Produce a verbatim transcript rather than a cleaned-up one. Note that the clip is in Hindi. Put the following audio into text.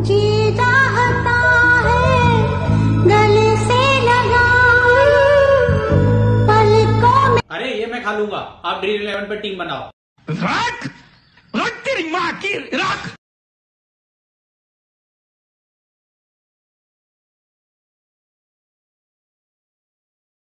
जी चाहता है गले से लगा पलकों में। अरे ये मैं खा लूंगा, आप ड्रीम इलेवन पे टीम बनाओ। रख रख तेरी माँ की रख।